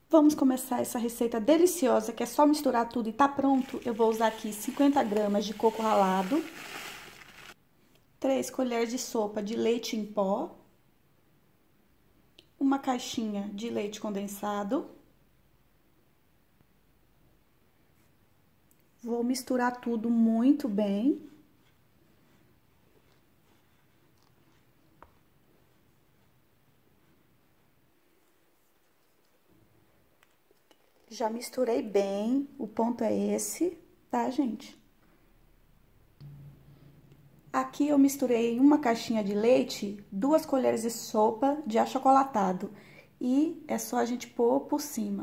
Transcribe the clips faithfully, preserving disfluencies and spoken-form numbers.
Vamos começar essa receita deliciosa, que é só misturar tudo e tá pronto. Eu vou usar aqui cinquenta gramas de coco ralado, três colheres de sopa de leite em pó, uma caixinha de leite condensado. Vou misturar tudo muito bem. Já misturei bem, o ponto é esse, tá, gente? Aqui eu misturei em uma caixinha de leite, duas colheres de sopa de achocolatado. E é só a gente pôr por cima.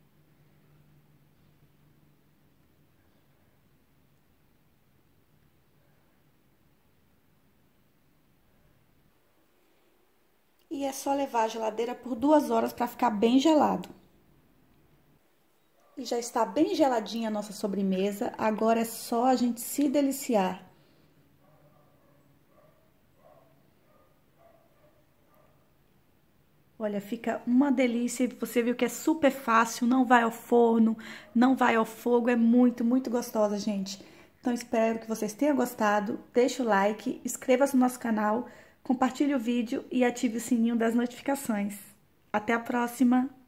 E é só levar à geladeira por duas horas para ficar bem gelado. E já está bem geladinha a nossa sobremesa, agora é só a gente se deliciar. Olha, fica uma delícia, você viu que é super fácil, não vai ao forno, não vai ao fogo, é muito, muito gostosa, gente. Então, espero que vocês tenham gostado, deixe o like, inscreva-se no nosso canal, compartilhe o vídeo e ative o sininho das notificações. Até a próxima!